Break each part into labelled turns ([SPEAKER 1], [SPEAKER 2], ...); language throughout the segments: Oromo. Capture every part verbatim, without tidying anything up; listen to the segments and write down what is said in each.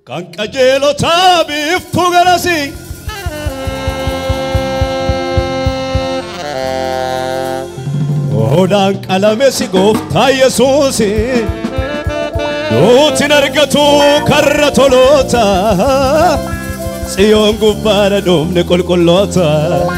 [SPEAKER 1] kan qajeelotaa biiftuu garasi Odaan qalamesi gooftaa Yesuusi Nuutin argatu karra toloota Tsiyoon gubbaadha dhumni qulqulloota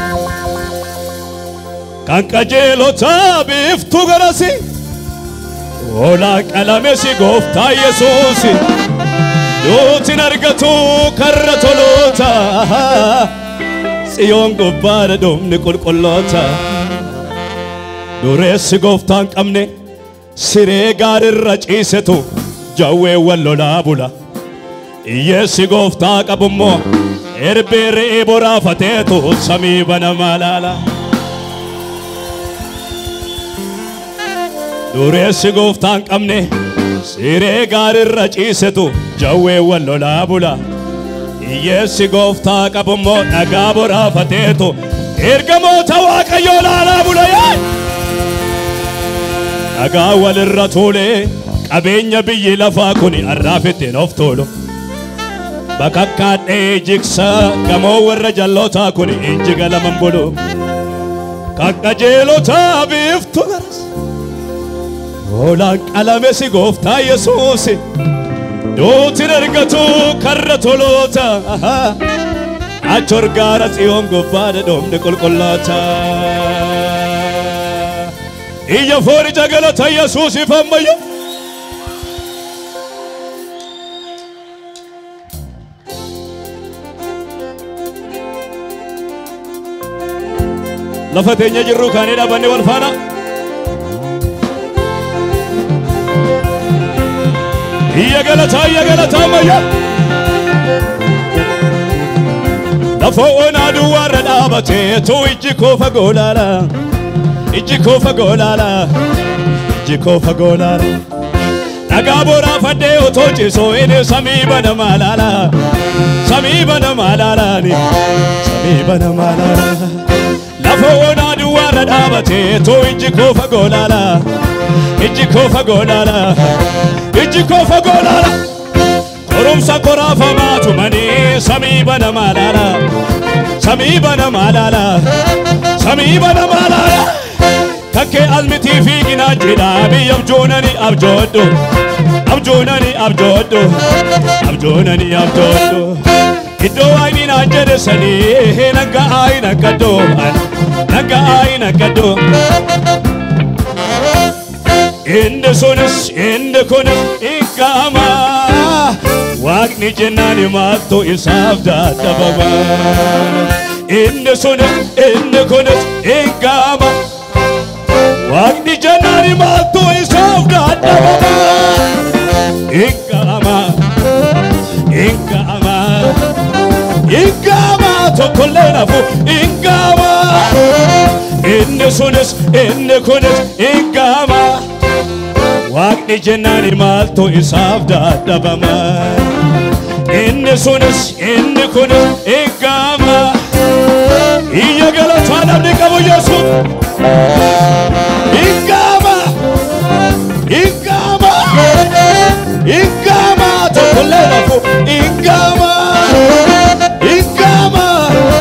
[SPEAKER 1] Kan qajeelotaa biiftuu garasi Odaan qalamesi gooftaa Yesuusi Nuutin argatu karra toloota Tsiyoon gubbaadha dhumni qulqulloota Dureessi gooftaan qabne siree gaarirra ciisetu jawwee wallolaa bula Iyyeessi gooftaa qabummoo erbee re'ee boraafateetu samii banamaa laala Dureessi gooftaan qabne siree gaarirra ciisetu jawwee wallolaa bula Iyyeessi gooftaa qabummoo dhagaa boraafateetu ergamoota waaqayyoo laalaa bula yaa Dhagaa walirra tuulee qabeenya biyyi lafaa kuni arraafittiin of tuulu Bakakkaadhee jigsa gamoo warra jallootaa kuni inji galaman bulu Kan qajeelotaa biiftuu garas Oolaan qalamesi gooftaa Yesuusi Nuutin argatu karra toloota Achor gaara Tsiyoon gubbaadha dhumni qulqulloota Iyya foori jagalata Yesuusi fammayyo Lafa teenya jirru kaanii dhabanne wal faana Iyya galata iyya galata ammayya Lafa onaa duwwaarra dhaabateetu ijji koo fagoo laala Ijji koo fagoo laala Ijji koo fagoo laala Dhagaa boraafadhee otoo ciisoo inni samii banamaa laala Samii banamaa laalaani Samii banamaa laala Lafa onaa duwwaarra dhaabateetu ijji koo fagoo laala Ijji koo fagoo laala Ijji koo fagoo laala Qorumsa koraafamaa tumanii samii banamaa laala Samii banamaa laala Samii banamaa laala Kakke almitii fiiginaa jedha biyya abjoonani abjooddo Abjoonani abjooddo Abjoonani abjooddo Iddoo waayini naan jedhe sanii Nagga aayi naggaddo Nagga aayi naggaddo Inde sunis inde kunis ikkaama Waaqni jennaani maaltu isaaf dadhabama Inde sunis inde kunis ikkaama Waaqni jennaani maaltu isaaf dadhabama Ikkaama Ikkaama Ikkaama tokkollee nafu ikkaama Inde sunis inde kunis ikkaama Waaqni jennaani maaltu isaaf dadhabama Inni sunis inni kunis ikkaama Iyya galataa namni qabu Yesuus Ikkaama Ikkaama Ikkaama tokkollee nafu ikkaama Ikkaama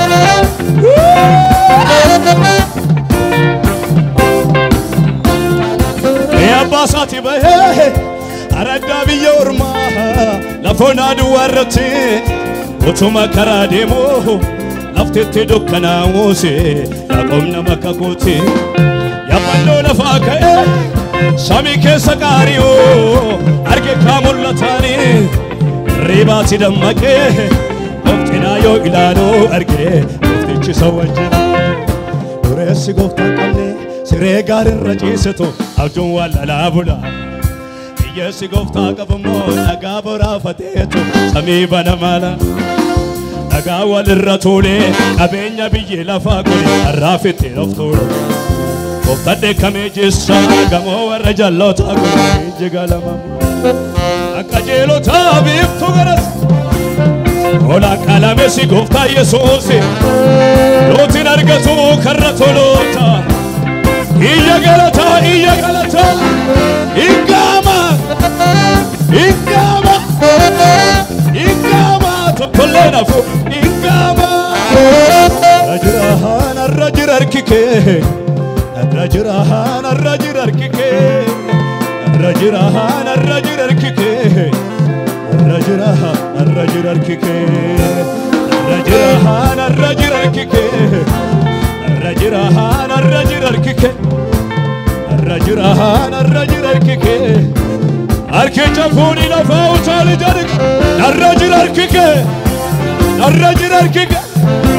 [SPEAKER 1] Abbaasaati bahee araddaa biyya ormaa lafoonaa duwwaarratti utuma karaa deemu laftitti dukkanaa'uusi yaaqoobna makka kooti yaaballoo lafaa ka'ee samii keessa qaari'oo arge kaa mul'ataani riibaati dammaqee loftinaa yoo ilaaluu arge loftichi isa wajjin dureessi gooftaan qabne siree gaarirra ciisetu abjuun wallalaa bula Iyyeessi gooftaa qabammoo dhagaa boraafateetu samii banamaa laala Dhagaa walirra tuulee qabeenya biyyi lafaa kuni arraafittiin of tuulu Gooftaan dheekkamee jissa gamoo warra jallootaa kuni inji galamamu Kan qajeelotaa biiftuu garas Oolaan qalamesi gooftaa Yesuusi Nuutin argatu karra toloota Iyya galata iyya galata Ikkaama Ikkaama Ikkaama الرجرها الرجر الكيكي الرجرها الرجر الكيكي الرجرها الرجر الكيكي الرجرها الرجر الكيكي الرجرها الرجر الكيكي أركي جفوني لفاوت على جرك الرجر الكيكي الرجر الكيكي